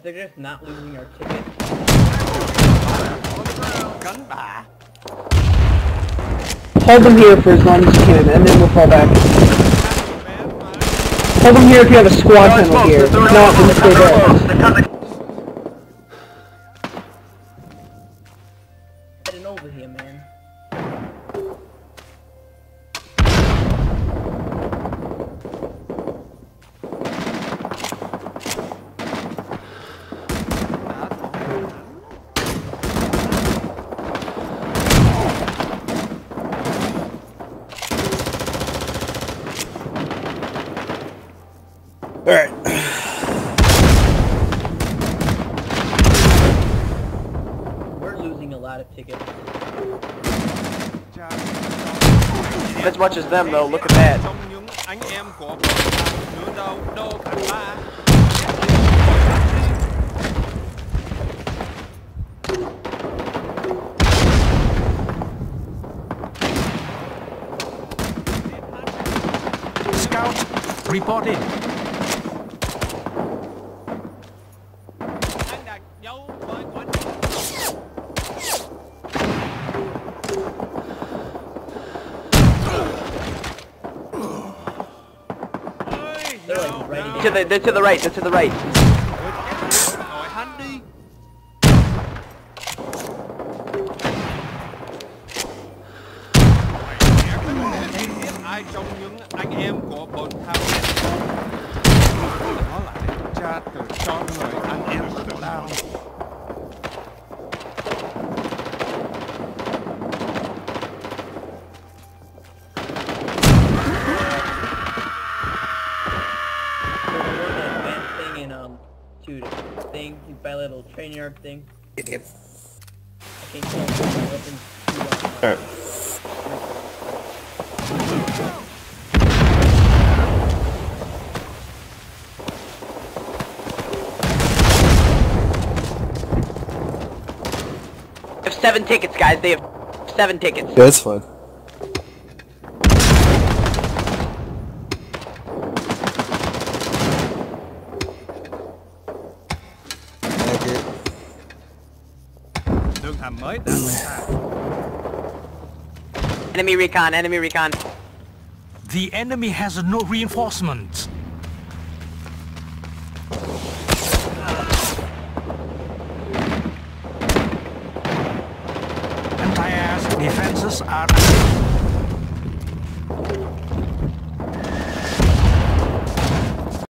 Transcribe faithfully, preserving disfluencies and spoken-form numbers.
they're just not losing our ticket. Cắn bà. Hold them here for as long as you can, and then we'll fall back. Hold them here if you have a squad tunnel here. If not, then stay there. Heading over here, man. Alright. We're losing a lot of tickets. As much as them though, look at that. Scout, report in. They're like ready To the, they're to the right, they're to the right. Ai trong những anh em của bọn thao nó lại tra từ cho người anh em của tao. Dude, thing, you buy a little train yard thing. Yep, yep. I can't kill him. Weapons too Alright. They have seven tickets, guys. They have seven tickets. Yeah, that's fine. Đường hầm mới đã ra. Enemy recon, enemy recon. The enemy has no reinforcements. Anti-air defenses are